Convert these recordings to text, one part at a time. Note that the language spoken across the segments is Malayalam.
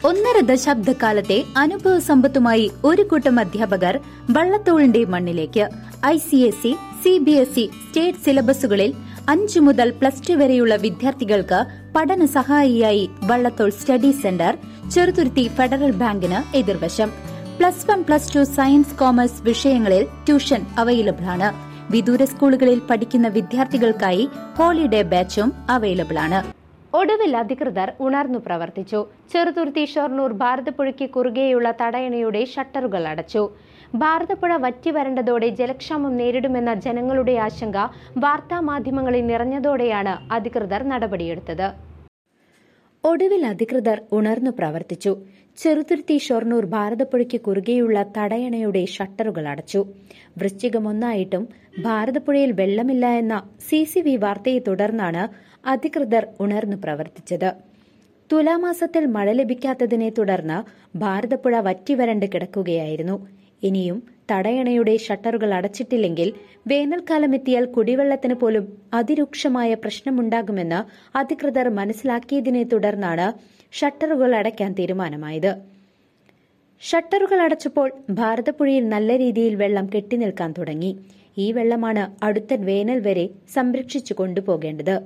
ഒന്നര ദശാബ്ദക്കാലത്തെ അനുഭവ സമ്പത്തുമായി ഒരു കൂട്ടം അധ്യാപകർ വള്ളത്തോളിന്റെ മണ്ണിലേക്ക്. ICSE, CBSE സ്റ്റേറ്റ് സിലബസുകളിൽ 5 മുതൽ +2 വരെയുള്ള വിദ്യാർത്ഥികൾക്ക് പഠന സഹായിയായി Vallathol study centre, Cheruthuruthy Federal ബാങ്കിന് എതിർവശം. +1, +2 സയൻസ്, കോമേഴ്സ് വിഷയങ്ങളിൽ ട്യൂഷൻ അവൈലബിൾ ആണ്. വിദൂര സ്കൂളുകളിൽ പഠിക്കുന്ന വിദ്യാർത്ഥികൾക്കായി ഹോളിഡേ ബാച്ചും അവൈലബിൾ ആണ്. ഒടുവിൽ അധികൃതർ ഉണർന്നു പ്രവർത്തിച്ചു. ചെറുതുരുത്തി ഷൊർണൂർ ഭാരതപ്പുഴയ്ക്ക് കുറുകെയുള്ള തടയണയുടെ ഷട്ടറുകൾ അടച്ചു. ഭാരതപ്പുഴ വറ്റിവരണ്ടതോടെ ജലക്ഷാമം നേരിടുമെന്ന ജനങ്ങളുടെ ആശങ്ക വാർത്താമാധ്യമങ്ങളിൽ നിറഞ്ഞതോടെയാണ് അധികൃതർ നടപടിയെടുത്തത്. ഒടുവിൽ അധികൃതർ ഉണർന്നു പ്രവർത്തിച്ചു. ചെറുതുരുത്തി ഷൊർണൂർ ഭാരതപ്പുഴയ്ക്ക് കുറുകെയുള്ള തടയണയുടെ ഷട്ടറുകൾ അടച്ചു. വൃശ്ചികം 1 ഭാരതപ്പുഴയിൽ വെള്ളമില്ല എന്ന CCV വാർത്തയെ തുടർന്നാണ് അധികൃതർ ഉണർന്നു പ്രവർത്തിച്ചത്. തുലാമാസത്തിൽ മഴ ലഭിക്കാത്തതിനെ തുടർന്ന് ഭാരതപ്പുഴ വറ്റിവരണ്ട് കിടക്കുകയായിരുന്നു. ഇനിയും തടയണയുടെ ഷട്ടറുകൾ അടച്ചിട്ടില്ലെങ്കിൽ വേനൽക്കാലമെത്തിയാൽ കുടിവെള്ളത്തിന് പോലും അതിരൂക്ഷമായ പ്രശ്നമുണ്ടാകുമെന്ന് അധികൃതർ മനസ്സിലാക്കിയതിനെ തുടർന്നാണ് ഷട്ടറുകൾ അടയ്ക്കാൻ തീരുമാനമായത്. ഷട്ടറുകൾ അടച്ചപ്പോൾ ഭാരതപ്പുഴയിൽ നല്ല രീതിയിൽ വെള്ളം കെട്ടിനിൽക്കാൻ തുടങ്ങി. ഈ വെള്ളമാണ് അടുത്ത വേനൽ വരെ സംരക്ഷിച്ചു കൊണ്ടുപോകേണ്ടത്.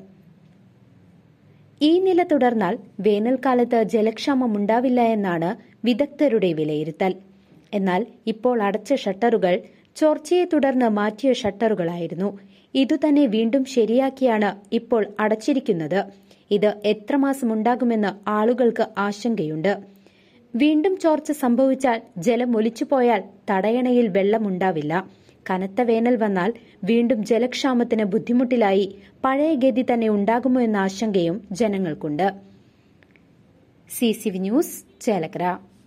ഈ നില തുടർന്നാൽ വേനൽക്കാലത്ത് ജലക്ഷാമം ഉണ്ടാവില്ല എന്നാണ് വിദഗ്ധരുടെ വിലയിരുത്തൽ. എന്നാൽ ഇപ്പോൾ അടച്ച ഷട്ടറുകൾ ചോർച്ചയെ തുടർന്ന് മാറ്റിയ ഷട്ടറുകളായിരുന്നു. ഇതുതന്നെ വീണ്ടും ശരിയാക്കിയാണ് ഇപ്പോൾ അടച്ചിരിക്കുന്നത്. ഇത് എത്ര മാസം ഉണ്ടാകുമെന്ന് ആളുകൾക്ക് ആശങ്കയുണ്ട്. വീണ്ടും ചോർച്ച സംഭവിച്ചാൽ ജലം ഒലിച്ചുപോയാൽ തടയണയിൽ വെള്ളമുണ്ടാവില്ല. കനത്ത വേനൽ വന്നാൽ വീണ്ടും ജലക്ഷാമത്തിന് ബുദ്ധിമുട്ടിലായി പഴയ ഗതി തന്നെ ഉണ്ടാകുമോ എന്ന ആശങ്കയും ജനങ്ങൾക്കുണ്ട്. CCV news, Chelakkara.